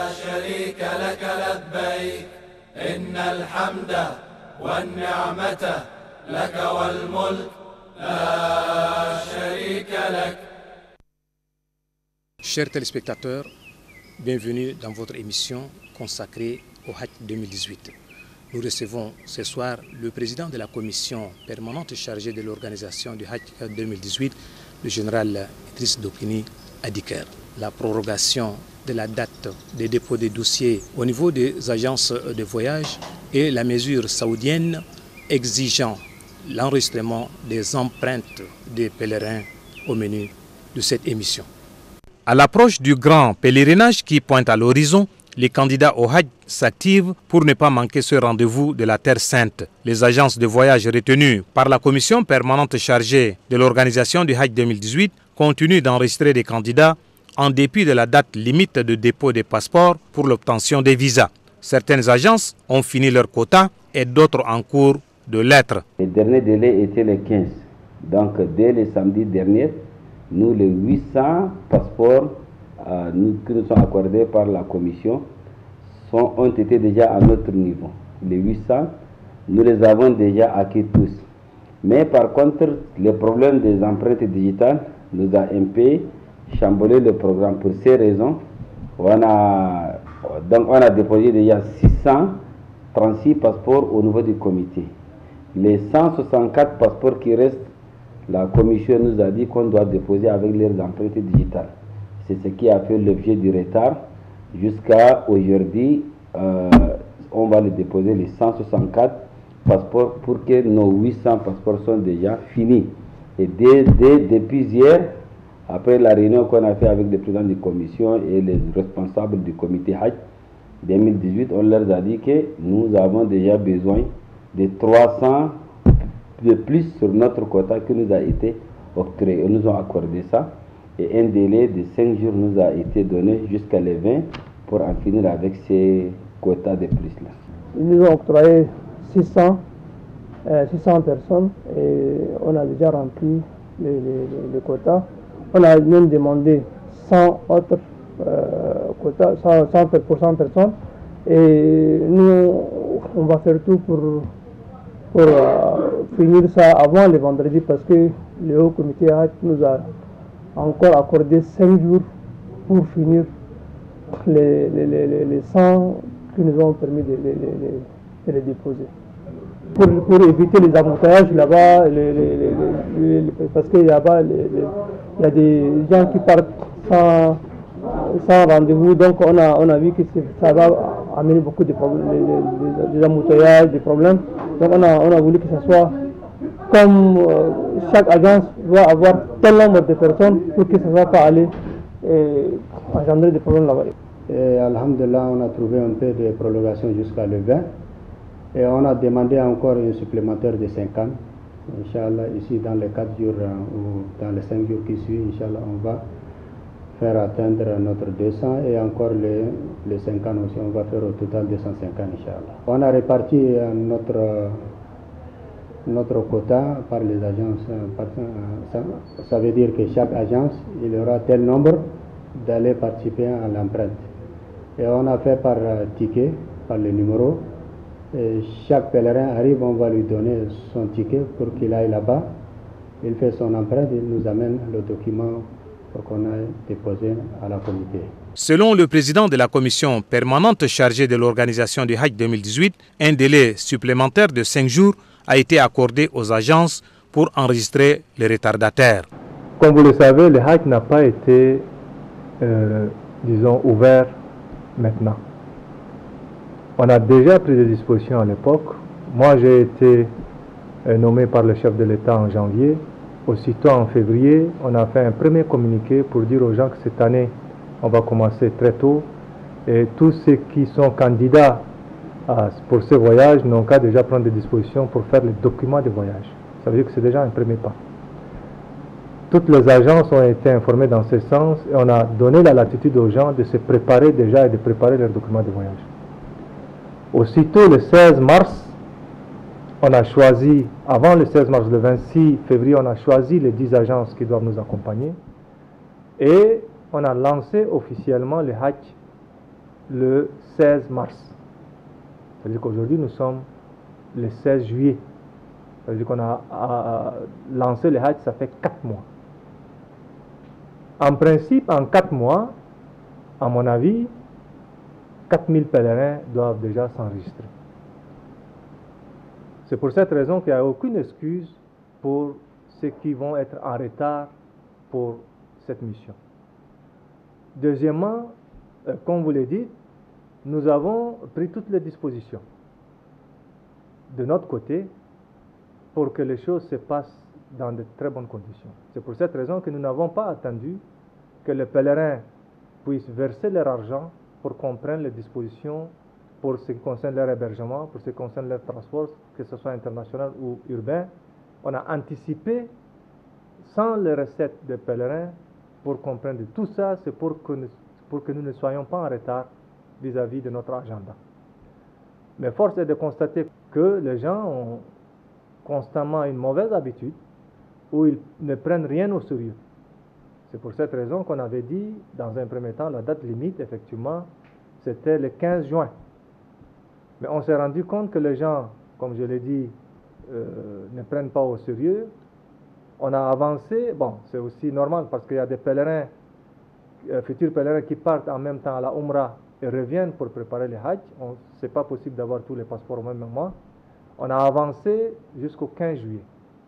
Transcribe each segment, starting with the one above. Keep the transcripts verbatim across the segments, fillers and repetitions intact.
شريك لك لبيك إن الحمد والنعمة لك والملك لا شريك لك. Chers téléspectateurs, bienvenue dans votre émission consacrée au Hajj deux mille dix-huit. Nous recevons ce soir le président de la commission permanente chargée de l'organisation du Hajj deux mille dix-huit, le général Idriss Dokini Adiker. La prorogation de la date des dépôts des dossiers au niveau des agences de voyage et la mesure saoudienne exigeant l'enregistrement des empreintes des pèlerins au menu de cette émission. À l'approche du grand pèlerinage qui pointe à l'horizon, les candidats au Hajj s'activent pour ne pas manquer ce rendez-vous de la Terre Sainte. Les agences de voyage retenues par la commission permanente chargée de l'organisation du Hajj deux mille dix-huit continuent d'enregistrer des candidats en dépit de la date limite de dépôt des passeports pour l'obtention des visas. Certaines agences ont fini leur quota et d'autres en cours de l'être. Le dernier délai était le quinze. Donc dès le samedi dernier, nous les huit cents passeports euh, nous, qui nous sont accordés par la commission sont, ont été déjà à notre niveau. Les huit cents, nous les avons déjà acquis tous. Mais par contre, le problème des empreintes digitales nous a un peu chamboulé le programme. Pour ces raisons, on a, donc on a déposé déjà six cent trente-six passeports au niveau du comité. Les cent soixante-quatre passeports qui restent, la commission nous a dit qu'on doit déposer avec leurs empreintes digitales. C'est ce qui a fait l'objet du retard. Jusqu'à aujourd'hui, euh, on va les déposer les cent soixante-quatre passeports pour que nos huit cents passeports soient déjà finis. Et dès, dès, depuis hier, après la réunion qu'on a fait avec les présidents de commission et les responsables du comité Hajj deux mille dix-huit, on leur a dit que nous avons déjà besoin de trois cents de plus sur notre quota qui nous a été octroyé. Ils nous ont accordé ça et un délai de cinq jours nous a été donné jusqu'à le vingt pour en finir avec ces quotas de plus là. Ils nous ont octroyé six cents, euh, six cents personnes et on a déjà rempli les, les, les quotas. On a même demandé cent autres euh, quotas, cent, cent pour cent personnes et nous on va faire tout pour pour euh, finir ça avant le vendredi parce que le haut comité Hajj nous a encore accordé cinq jours pour finir les, les, les, les cent qui nous ont permis de, de, de, de les déposer. Pour, pour éviter les embouteillages là-bas, les, les, les, les, parce qu'il y a, il y a des gens qui partent sans, sans rendez-vous, donc on a, on a vu que ça va amener beaucoup de problèmes, des, des, des embouteillages, des problèmes. Donc on a, on a voulu que ce soit comme euh, chaque agence doit avoir tel nombre de personnes pour que ça ne va pas aller et engendrer des problèmes là-bas. Et alhamdulillah, on a trouvé un peu de prolongation jusqu'à le vingt. Et on a demandé encore une supplémentaire de cinquante. Inch'Allah, ici dans les quatre jours ou dans les cinq jours qui suivent, Inch'Allah, on va faire atteindre notre deux cents et encore les, les cinquante aussi, on va faire au total deux cent cinquante, Inch'Allah. On a réparti notre, notre quota par les agences. Par, ça, ça veut dire que chaque agence, il y aura tel nombre d'aller participer à l'empreinte. Et on a fait par ticket, par le numéro. Et chaque pèlerin arrive, on va lui donner son ticket pour qu'il aille là-bas. Il fait son empreinte, il nous amène le document pour qu'on aille déposer à la comité. Selon le président de la commission permanente chargée de l'organisation du Hajj deux mille dix-huit, un délai supplémentaire de cinq jours a été accordé aux agences pour enregistrer les retardataires. Comme vous le savez, le Hajj n'a pas été, euh, disons, ouvert maintenant. On a déjà pris des dispositions à l'époque. Moi, j'ai été euh, nommé par le chef de l'État en janvier. Aussitôt en février, on a fait un premier communiqué pour dire aux gens que cette année, on va commencer très tôt. Et tous ceux qui sont candidats à, pour ce voyage n'ont qu'à déjà prendre des dispositions pour faire les documents de voyage. Ça veut dire que c'est déjà un premier pas. Toutes les agences ont été informées dans ce sens et on a donné la latitude aux gens de se préparer déjà et de préparer leurs documents de voyage. Aussitôt le seize mars, on a choisi, avant le seize mars, le vingt-six février, on a choisi les dix agences qui doivent nous accompagner et on a lancé officiellement le Hajj le seize mars. C'est-à-dire qu'aujourd'hui, nous sommes le seize juillet. C'est-à-dire qu'on a, a, a lancé le Hajj, ça fait quatre mois. En principe, en quatre mois, à mon avis, quatre mille pèlerins doivent déjà s'enregistrer. C'est pour cette raison qu'il n'y a aucune excuse pour ceux qui vont être en retard pour cette mission. Deuxièmement, euh, comme vous l'avez dit, nous avons pris toutes les dispositions de notre côté pour que les choses se passent dans de très bonnes conditions. C'est pour cette raison que nous n'avons pas attendu que les pèlerins puissent verser leur argent pour qu'on prenne les dispositions pour ce qui concerne leur hébergement, pour ce qui concerne leur transport, que ce soit international ou urbain. On a anticipé sans les recettes des pèlerins pour comprendre tout ça, c'est pour que, nous, pour que nous ne soyons pas en retard vis-à-vis de notre agenda. Mais force est de constater que les gens ont constamment une mauvaise habitude où ils ne prennent rien au sérieux. C'est pour cette raison qu'on avait dit, dans un premier temps, la date limite, effectivement, c'était le quinze juin. Mais on s'est rendu compte que les gens, comme je l'ai dit, euh, ne prennent pas au sérieux. On a avancé, bon, c'est aussi normal parce qu'il y a des pèlerins, euh, futurs pèlerins qui partent en même temps à la Umrah et reviennent pour préparer le Hajj. Ce n'est pas possible d'avoir tous les passeports au même moment. On a avancé jusqu'au quinze juillet.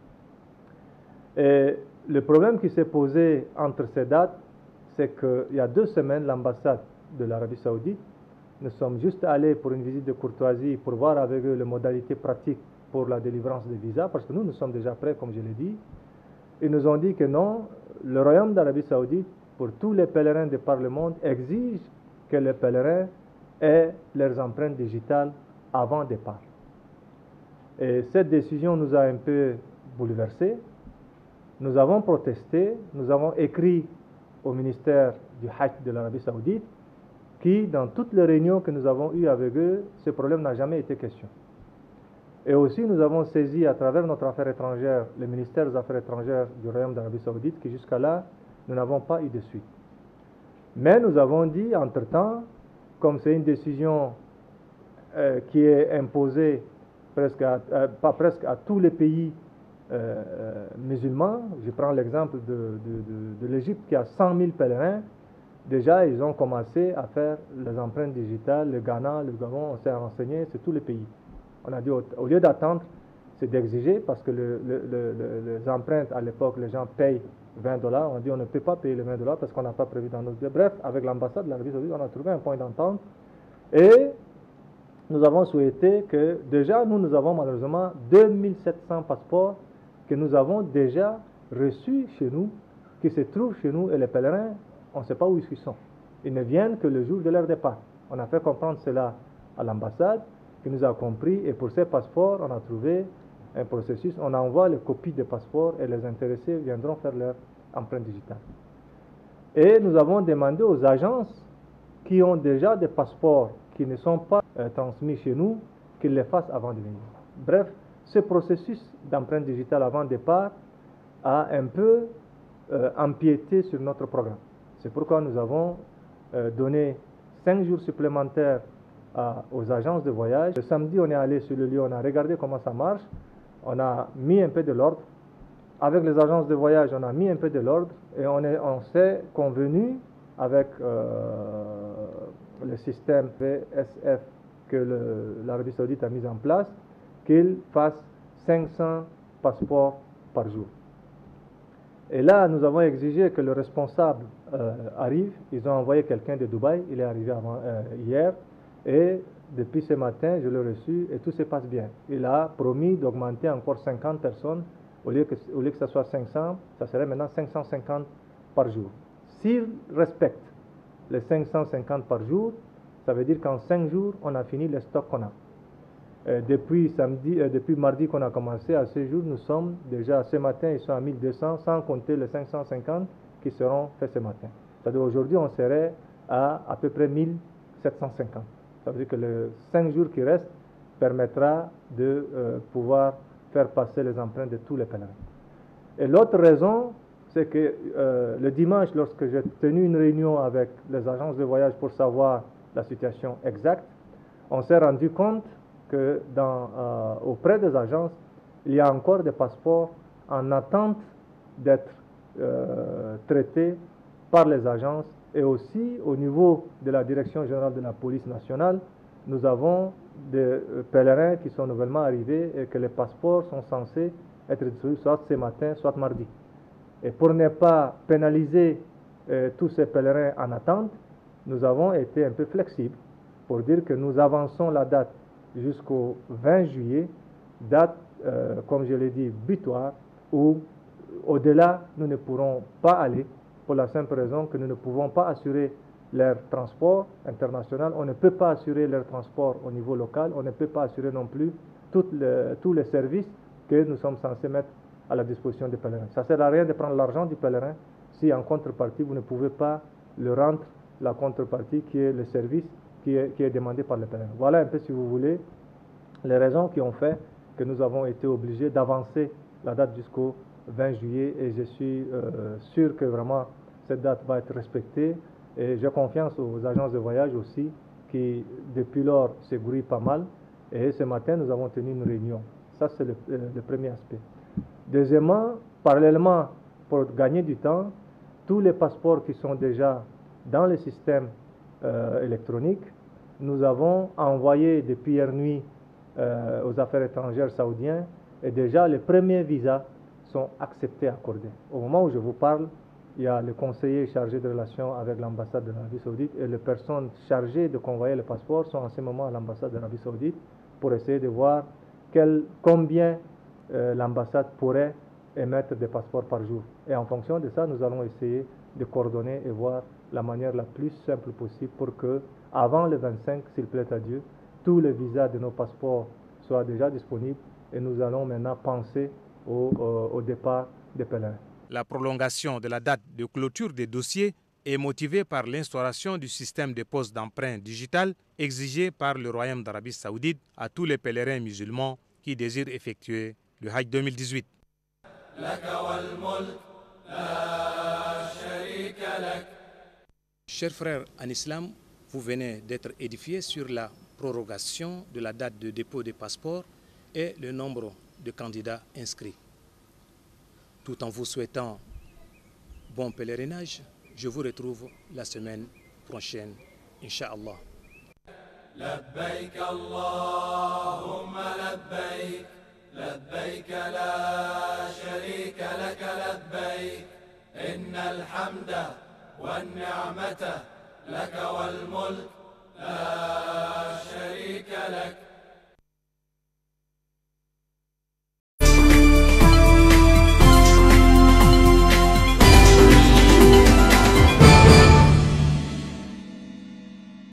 Et le problème qui s'est posé entre ces dates, c'est qu'il y a deux semaines, l'ambassade de l'Arabie Saoudite, nous sommes juste allés pour une visite de courtoisie pour voir avec eux les modalités pratiques pour la délivrance des visas, parce que nous, nous sommes déjà prêts, comme je l'ai dit. Ils nous ont dit que non, le Royaume d'Arabie Saoudite, pour tous les pèlerins de par le monde, exige que les pèlerins aient leurs empreintes digitales avant départ. Et cette décision nous a un peu bouleversés. Nous avons protesté, nous avons écrit au ministère du Hajj de l'Arabie Saoudite, qui, dans toutes les réunions que nous avons eues avec eux, ce problème n'a jamais été question. Et aussi, nous avons saisi à travers notre affaire étrangère, le ministère des Affaires étrangères du Royaume d'Arabie Saoudite, qui jusqu'à là, nous n'avons pas eu de suite. Mais nous avons dit, entre-temps, comme c'est une décision euh, qui est imposée presque à, euh, pas presque à tous les pays euh, euh, musulmans, je prends l'exemple de, de, de, de l'Égypte qui a cent mille pèlerins. Déjà, ils ont commencé à faire les empreintes digitales, le Ghana, le Gabon, on s'est renseigné, c'est tous les pays. On a dit, au, au lieu d'attendre, c'est d'exiger, parce que le, le, le, le, les empreintes, à l'époque, les gens payent vingt dollars. On a dit, on ne peut pas payer les vingt dollars parce qu'on n'a pas prévu dans notre... Bref, avec l'ambassade de l'Arabie Saoudite, on a trouvé un point d'entente. Et nous avons souhaité que, déjà, nous, nous avons malheureusement deux mille sept cents passeports que nous avons déjà reçus chez nous, qui se trouvent chez nous, et les pèlerins, on ne sait pas où ils sont. Ils ne viennent que le jour de leur départ. On a fait comprendre cela à l'ambassade, qui nous a compris, et pour ces passeports, on a trouvé un processus. On envoie les copies des passeports et les intéressés viendront faire leur empreinte digitale. Et nous avons demandé aux agences qui ont déjà des passeports qui ne sont pas euh, transmis chez nous, qu'ils les fassent avant de venir. Bref, ce processus d'empreinte digitale avant départ a un peu euh, empiété sur notre programme. C'est pourquoi nous avons euh, donné cinq jours supplémentaires à, aux agences de voyage. Le samedi, on est allé sur le lieu, on a regardé comment ça marche, on a mis un peu de l'ordre. Avec les agences de voyage, on a mis un peu de l'ordre et on, est, on s'est convenu avec euh, le système V S F que l'Arabie Saoudite a mis en place, qu'il fasse cinq cents passeports par jour. Et là, nous avons exigé que le responsable euh, arrive. Ils ont envoyé quelqu'un de Dubaï, il est arrivé avant, euh, hier, et depuis ce matin, je l'ai reçu et tout se passe bien. Il a promis d'augmenter encore cinquante personnes, au lieu que, au lieu que ce soit cinq cents, ça serait maintenant cinq cent cinquante par jour. S'il respecte les cinq cent cinquante par jour, ça veut dire qu'en cinq jours, on a fini les stocks qu'on a. Euh, depuis, samedi, euh, depuis mardi qu'on a commencé, à ce jour, nous sommes déjà, ce matin, ils sont à mille deux cents, sans compter les cinq cent cinquante qui seront faits ce matin. C'est-à-dire aujourd'hui, on serait à à peu près mille sept cent cinquante. Ça veut dire que les cinq jours qui restent permettra de euh, pouvoir faire passer les empreintes de tous les pèlerins. Et l'autre raison, c'est que euh, le dimanche, lorsque j'ai tenu une réunion avec les agences de voyage pour savoir la situation exacte, on s'est rendu compte que dans, euh, auprès des agences, il y a encore des passeports en attente d'être euh, traités par les agences, et aussi au niveau de la Direction générale de la police nationale, nous avons des pèlerins qui sont nouvellement arrivés et que les passeports sont censés être distribués soit ce matin, soit mardi. Et pour ne pas pénaliser euh, tous ces pèlerins en attente, nous avons été un peu flexibles pour dire que nous avançons la date jusqu'au vingt juillet, date, euh, comme je l'ai dit, butoir, où au-delà, nous ne pourrons pas aller, pour la simple raison que nous ne pouvons pas assurer leur transport international, on ne peut pas assurer leur transport au niveau local, on ne peut pas assurer non plus toutes les, tous les services que nous sommes censés mettre à la disposition des pèlerins. Ça ne sert à rien de prendre l'argent du pèlerin si en contrepartie vous ne pouvez pas le rendre, la contrepartie qui est le service qui est, qui est demandé par le pèlerin. Voilà un peu, si vous voulez, les raisons qui ont fait que nous avons été obligés d'avancer la date jusqu'au vingt juillet, et je suis euh, sûr que vraiment cette date va être respectée, et j'ai confiance aux agences de voyage aussi qui depuis lors s'ébrouillent pas mal, et ce matin nous avons tenu une réunion. Ça c'est le, le premier aspect. Deuxièmement, parallèlement, pour gagner du temps, tous les passeports qui sont déjà dans le système euh, électronique, nous avons envoyé depuis hier nuit euh, aux affaires étrangères saoudiens, et déjà les premiers visas sont acceptés, accordés. Au moment où je vous parle, il y a le conseiller chargé de relations avec l'ambassade de l'Arabie Saoudite, et les personnes chargées de convoyer le passeport sont en ce moment à l'ambassade de l'Arabie Saoudite pour essayer de voir quel, combien euh, l'ambassade pourrait émettre des passeports par jour. Et en fonction de ça, nous allons essayer de coordonner et voir la manière la plus simple possible pour que, avant le vingt-cinq, s'il plaît à Dieu, tous les visas de nos passeports soient déjà disponibles, et nous allons maintenant penser Au, au départ des pèlerins. La prolongation de la date de clôture des dossiers est motivée par l'instauration du système de pose d'empreintes digitales exigé par le Royaume d'Arabie Saoudite à tous les pèlerins musulmans qui désirent effectuer le Hajj deux mille dix-huit. Chers frères en islam, vous venez d'être édifiés sur la prorogation de la date de dépôt des passeports et le nombre de candidats inscrits. Tout en vous souhaitant bon pèlerinage, je vous retrouve la semaine prochaine, Inch'Allah. لبيك اللهم لبيك لبيك لا شريك لك لبيك إن الحمد والنعمة لك والملك